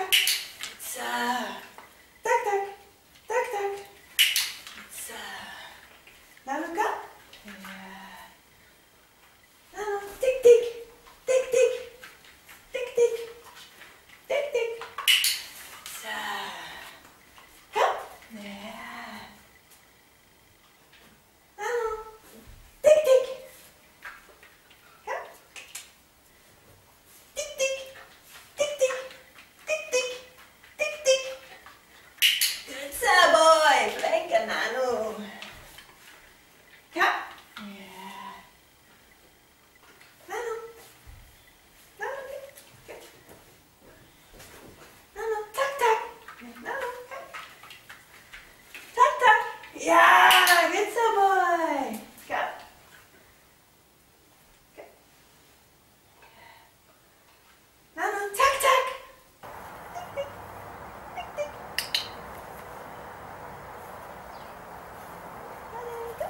Tak, tak, tak, tak. Laluka? Lalu, tik, tik, tik, tik, tik, tik, tik, tik. Hop. Lalu, tik, tik. Hop. Tik, tik, tik, tik, tik, tik, tik, tik. Good boy, play Nanu. Hop. Nanu. Nanu, good. Nanu, tak, tak. Nanu, tak. Tak, tak. Yeah, good boy. Go. Go. Nanu, tak, tak. Tik, tik. Tik, tik. Nanu, go.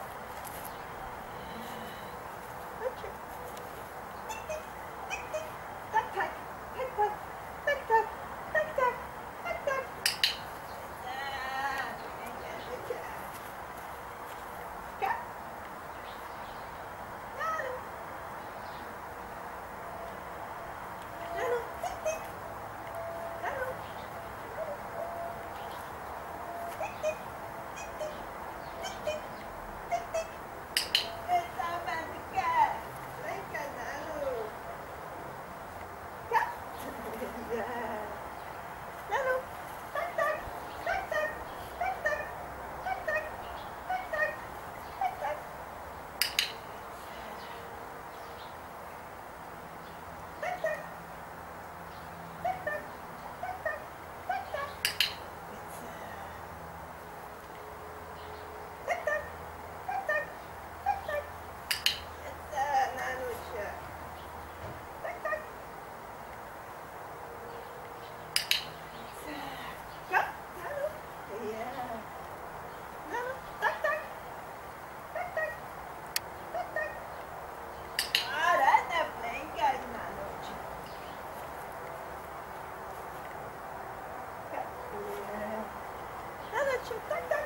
Okay. Tik, tik. Tik, tik. Tak, tak. Tak, tak. Tak, tak. Tak, tak. Tak, tak. Good job. Go. Nanu. Nanu, tik, tik. Nanu. Tik, tik. Tik, tik. Tik, tik. Tik, tik. Good job, Antika. Play Nanu. Go. Yeah. Nanu. Tak, tak. Tak, tak. Tak, tak. Tak, tak. Tak, tak. Tak, tak. Tak, tak. Tak, tak. Tak, tak. Tak, tak. Tak, tak. Tak, tak. Tak, tak. Nanusia. Tak, tak. Go. Nanu. Yeah. Nanu. Tak, tak. Tak, tak. Tak, tak. Rada, playing Nanusia. Go. Yeah. Nanusia, tak, tak.